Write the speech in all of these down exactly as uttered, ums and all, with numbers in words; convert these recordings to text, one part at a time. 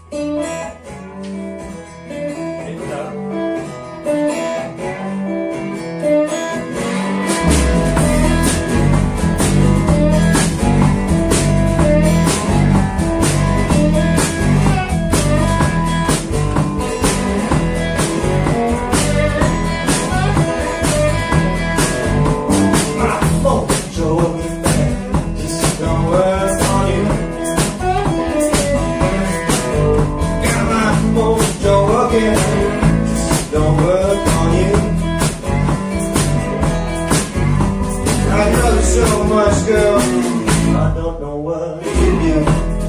Don't work on you. I love you so much, girl, I don't know what to do.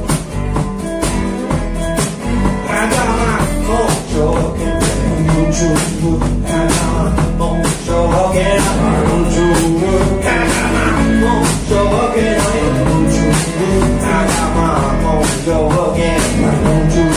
I got my mojo working, mojo working. I got my mojo working, mojo working. I got my mojo working, mojo working. I got my mojo working, mojo working.